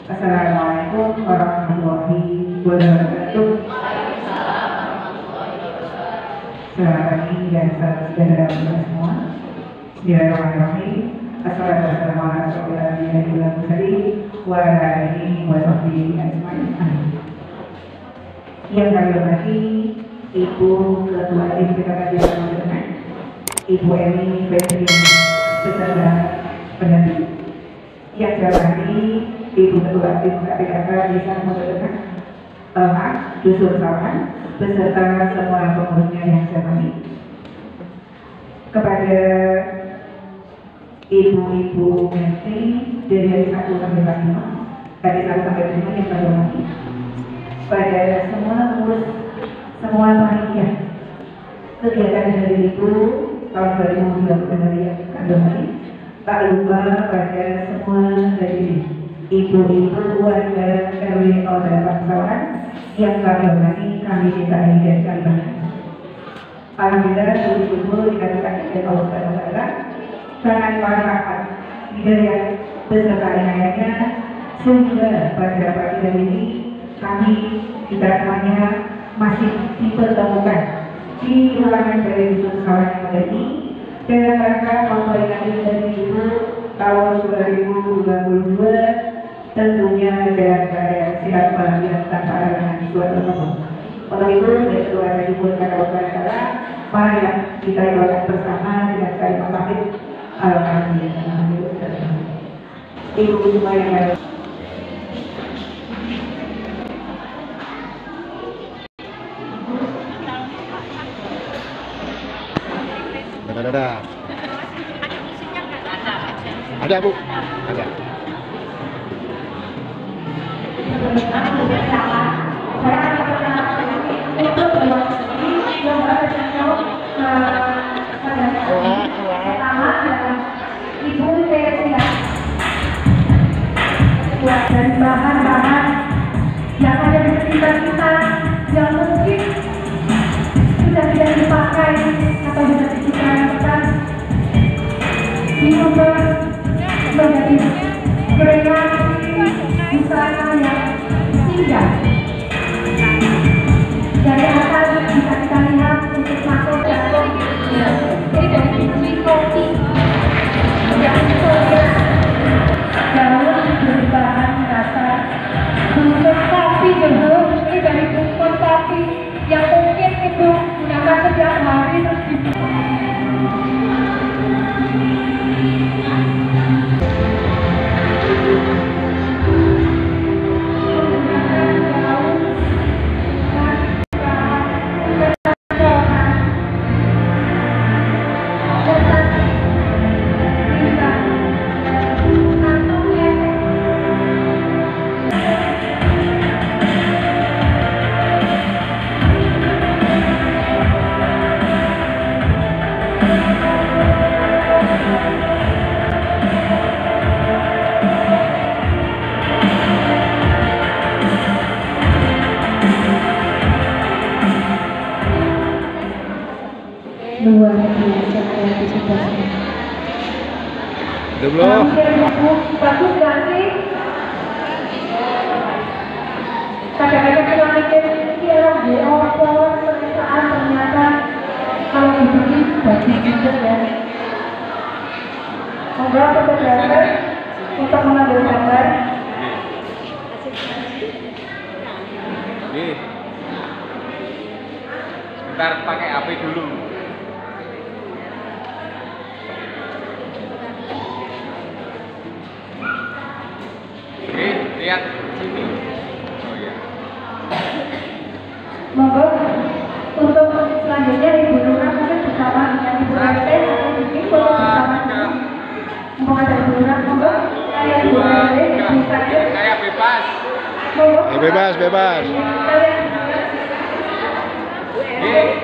Assalamualaikum warahmatullahi wabarakatuh. Selamat pagi dan salam sejahtera untuk semua. Bismillahirrahmanirrahim. Assalamualaikum warahmatullahi wabarakatuh. Yang kami hormati Ibu Ketua Tim Sekretariat Nasional, Ibu Eni Fetri beserta pendamping. Yang saya hormati Ibu Ketua Tim Sekretariat Desa Mojokerto, Dusun Sawan beserta semua pengurusnya yang saya hormati. Kepada ibu-ibu menteri dari hari 1 sampai 5, dari 1 sampai 5 yang saya hormati. Pada semua pengurus, semua panitia kegiatan dari Ibu tahun 2020 yang kami tak lupa pada semua dari ibu-ibu warga RW 08 Sawan yang kami hormati, kami cintai dan kami banggakan. Alhamdulillah ibu-ibu dikatakan oleh Allah SWT sangat bermanfaat hidayah beserta inayahnya, sehingga pada pagi hari ini kami kita semuanya masih dipertemukan di ruangan dari Dusun Sawan yang ada ini dalam rangka memperingati dari Ibu tahun 2022, tentunya dalam keadaan sehat walafiat tanpa halangan suatu apapun. Untuk itu, dari ketua dari Ibu kata Allah, mari kita doakan bersama dengan kalimat tauhid. Alhamdulillah. Ibu semua yang ada. Ada Bu, ada. Dan bahan-bahan yang ada di sekitar kita yang mungkin sudah tidak dipakai atau sudah digunakan diubah menjadi kreasi busana yang indah. Dari atas bisa kita lihat untuk masuk dalam ini dari biji kopi yang soya daun berbahan dasar bungkus kopi dulu. Ini dari bungkus kopi yang mungkin Ibu gunakan setiap hari terus luar biasa kreativitasnya. Belum. Bagus gak sih? Kadang-kadang kita mikir kira apa perasaan, ternyata kalau dibikin bagus juga ya. Monggo fotografer untuk mengambil gambar. Nih, sebentar pakai HP dulu. Lihat sini. Oh ya. Monggo untuk selanjutnya Ibu Nurah mungkin bersama dengan Ibu RT akan bikin foto bersama. Monggo ada Ibu Nurah, monggo saya Ibu RT bisa Saya bebas. monggo. Bebas, bebas. Kalian Nih.